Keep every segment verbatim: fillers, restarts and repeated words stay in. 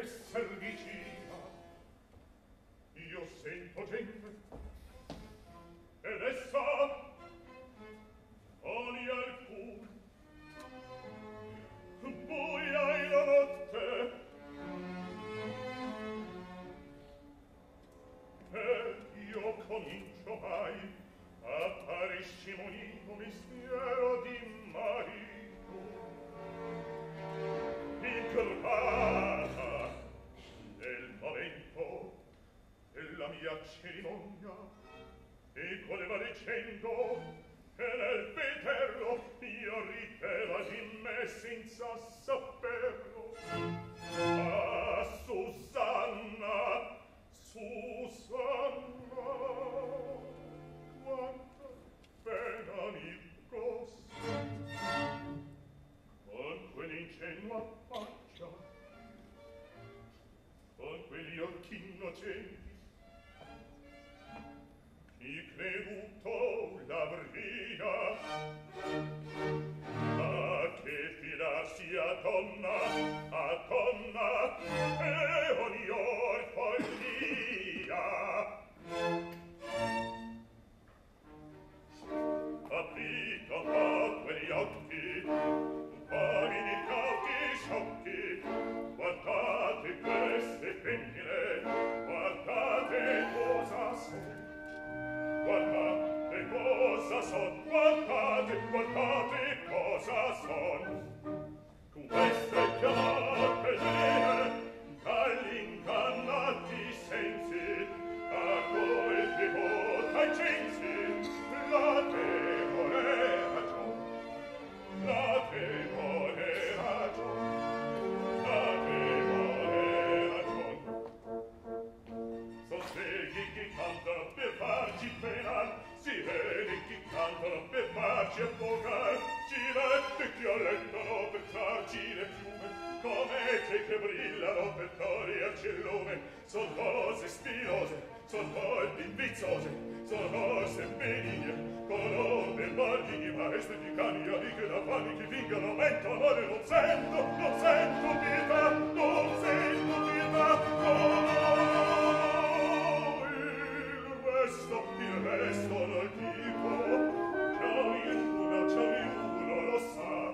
esser vicina. Io sento gente, ed essa ogni alcun buia in la notte, e io comincio mai a fare scimonito mistero di marito. Incurvata del momento della mia cerimonia, e voleva dicendo che nel vederlo io rideva di me senza saperlo. Ah, Susanna, Susanna, quanta pena mi costa con quell'ingenua faccia, con quegli occhi innocenti. Mi creduto l'avria, ma che fidarsi a donna, a donna, e ogni or follia. Aprite un po' quegli occhi, un po' mi dicati sciocchi, guardate queste femmine, guardate cosa sono. Guardate cosa son, guardate, guardate cosa son. Con queste chiamate mie, dall'ingannati sensi, a come ti vota i censi, la demone ragion, la demone ragion, la demone ragion. Son svegli chi cantano per farci penar, si vede chi cantano per farci affogar, ci vede chi allenano per farci le piume, comete che brillano per toglierci il lume. Son cose spinose, son volpi vizzose, son cose benigne, colore baldi, maestri di cani, amiche da fanni che vingano, mento, amore, non sento, non sento pietà, non sento pietà, no! Il resto non dico, già uno, già uno lo sa.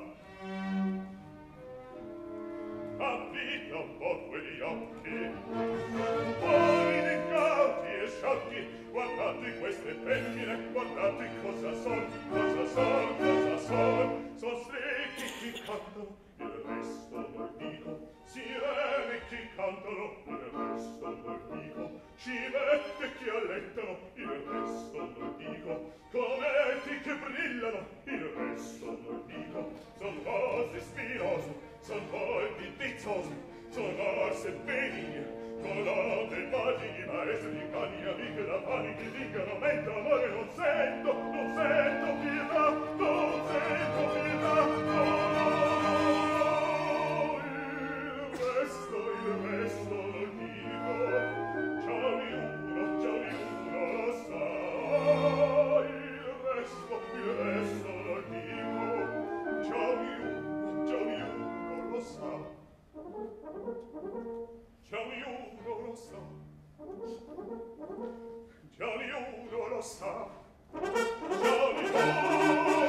Aprite un po' quegli occhi, uomini incauti e sciocchi, guardate queste femmine, guardate cosa son, cosa son, cosa son. Son stretti chi cantano, il resto non dico, si vede chi cantano, il resto non dico, ci vede chi allentano, il resto non dico, cometi che brillano, il resto non dico. Son cose spinose, son volpi vizzose, son cose benigne, colore baldi, maestri di cani, amiche da pani che dicano, mento, amore, non sento, non sento pietà, non sento pietà, no, no, il resto, il resto lo dico, già uno, già uno lo sa, il resto, il resto lo dico, già uno, già uno lo sa. Già uno lo sa, già uno lo sa, già uno